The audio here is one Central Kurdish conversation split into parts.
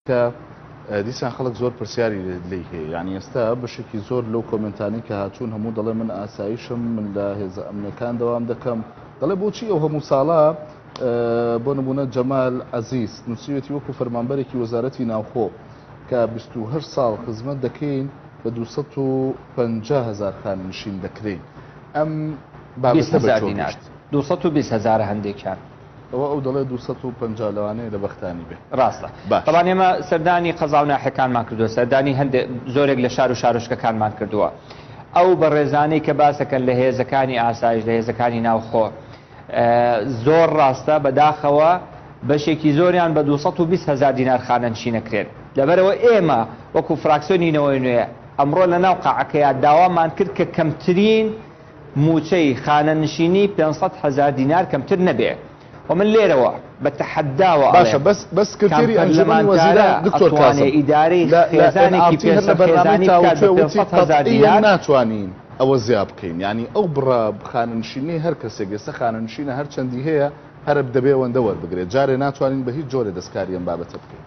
کە دیسان خەڵک زۆر پرسیاری لی هەیە، یعنی ئێستا بەشێکی زۆر لەو کۆمنتانی کە هاتوون هەموو دەڵێ من ئاسایشم، من لە هێزە ئەمنەکان دەوام دەکەم، دەڵێ بۆچی ئەو هەموو ساڵە بۆ نمونە جەمال عەزیز نووسیوێتی وەکو فەرمانبەرێکی وەزارەتی ناوخۆ کە 28 ساڵ خزمەت دەکەین بە 250,000 خاننشین دەکرێن. ئەم بابەتە بە چۆن گەشت؟ 220,000 هەندێکیان ئەو دەڵێ 250 لەوانەیە لە بەختانی بێ. ڕاستە. بەڵام ئێمە سەردانی قەزا و ناحەکانمان کردووە، سەردانی هەندێک زۆرێک لە شار و شارۆچکەکانمان کردووە. ئەو بە ڕێزانەی کە باسەکەن لە هێزەکانی ئاسایش، لە هێزەکانی ناوخۆ زۆر ڕاستە، بەداخەوە بەشێکی زۆریان بە 220,000 دینار خانەنشین ئەکرێن. لەبەرەوە ئێمە وەکو فراکسیۆنی نەوەی نوێ ئەمڕۆ لە ناو قاعەکەیە داوامان کرد کە کەمترین موچەی خانەنشینی 500,000 دینار کەمتر نەبێ. ومن لێرەوە بە تەحەداوە باشە بەس کردێری ئەنجومەنی وەزیران دکتۆر کاسم ئیدارەی خێزانێکی پێشەخێزانی بکات بە 500,000 دینار ناتوانین ئەوە زیاد بکەین، یعنی ئەو بڕە خانەنشینی هەر کەسێک ئێستا خانەنشینە هەر چەندی هەیە هەر دەبێ ئەوەندە وەربگرێت، جارێ ناتوانین بە هیچ جۆرە دەستکاری ئەم بابەتە بکەین.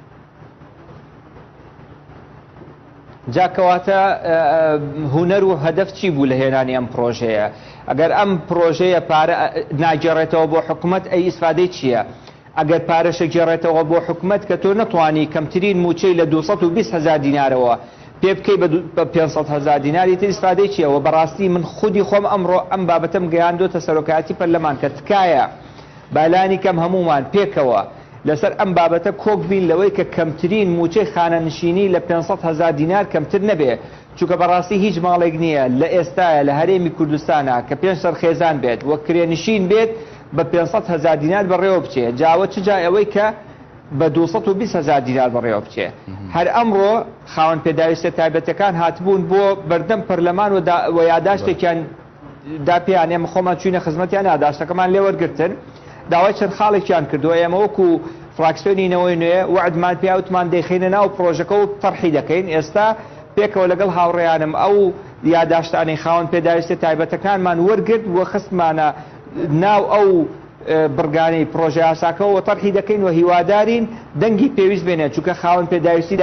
جاکەواتە هونەر و هەدەف چی بوو لە هێنانی ئەم پرۆژەیە؟ ئەگەر ئەم پرۆژەیە پارە ناگێڕێتەوە بۆ حکوومەت ئەی ئیسفادەی چییە؟ ئەگەر پارەشە گێڕێتەوە بۆ حکوومەت کە تۆ نەتوانی کەمترین موچەی لە 220,000 دینارەوە پێ بکەی بە 500,000 دیناری تر ئیسفادەی چییە؟ بەڕاستی من خودی خۆم ئەمڕۆ ئەم بابەتەم گەیاندۆتە سەرۆکایەتی پەرلەمان کە تکایە بالانی کەم هەمومان پێکەوە لەسەر ئەم بابەتە کۆک بین لەوەی کە کەمترین موچەی خانەنشینی لە 500,000 دینار کەمتر نەبێ، چونکە بەڕاستی هیچ ماڵێک نییە لە ئێستاە لە هەرێمی کوردستانە کە 5 سەرخێزان بێت وە کرێنشین بێت بە 500,000 دینار بەڕێوە بچێت. جاوە چ جای ئەوەی کە بە 220,000 دینار بەڕێوە بچێت. هەر ئەمڕۆ خاوەن پێداویستە تایبەتەکان هاتبوون بۆ بەردەم پەرلەمان و یاداشتێکیان داپیان ئێمە خۆمان چوینە خزمەتیان یاداشتەکەمان لێوەرگرتن، داوای چەند خاڵێکیان کردووە. ئێمە وەکو فراکسیۆنی نەوەی نوێ وعدمان پیاوتمان دەیخینە ناو پرۆژەکە و تەرحی دەکەین. ئێستا پێکەوە لەگەڵ هاوڕێیانم ئەو یاداشتانەی خاوەن پێداویستە تایبەتەکانمان وەرگرت وە خستمانە ناو ئەو بڕگانەی پرۆژە یاساکەەوە تەرحی دەکەین و هیوادارین دەنگی پێویست بێنێت، چونکە خاوەن پێداویستی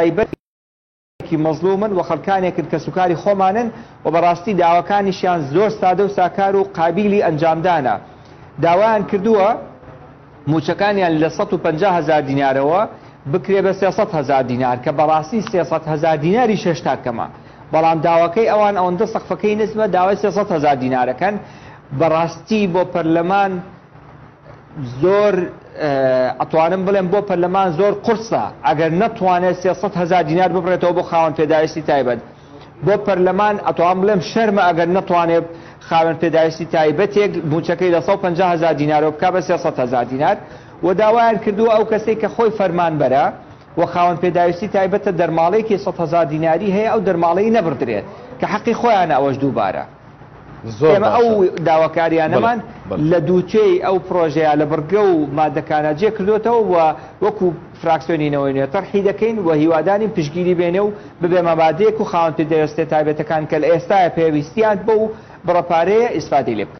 تایبەتی مەزلومن و خەڵکانێکن کە سوکاری خۆمانن و بەڕاستی داواکانیشیان زۆر سادە و ساکار و قابیلی ئەنجامدانە. داوایان کردووە موچەکانیان لە 150,000 دینارەوە بکرێ بە 300,000 دینار کە بەڕاستی 300,000 دیناری شەش تاکەمە، بەڵام داواکەی ئەوان ئەوەندە سەقفەکەی نزمە داوای 300,000 دینارەکەن. بەڕاستی بۆ پەرلەمان زۆر ئەتوانم بڵێم بۆ پەرلەمان زۆر قورسە ئەگەر نەتوانێت 300,000 دینار ببڕێتەوە بۆ خاوەن پێداویستی تایبەت. بۆ پەرلەمان ئەتوان بڵێم شەرمە ئەگەر نەتوانێت خاوەن پێداویستی تایبەتێک موچەکەی لە 150,000 دینارەوە بکا بە 300,000 دینار. و داوایان کردووە ئەو کەسێک کە خۆی فەرمانبەرە و خاوەن پێداویستی تایبەتە دەرماڵەیەکی 100,000 دیناری هەیە ئەو دەرماڵەی نەبردرێت کە حەقی خۆیانە ئەوەش دووبارە. ئێمە ئەو داواکاریانەمان لە دووچەی ئەو پرۆژەیە لە بڕگە و مادەکانە جێ کردوێتەوە و وەکو فراکسیۆنینەوەی نوێ تەرحی دەکەین و هیوادارین پشگیری بێنێ و ببێ مەبادەیەک و خاوەن پێداویستی تایبەتەکان کە لە ئێستاە پێویستیان بە و بڕەپارەیە ئیسفادەی لێ بکەن.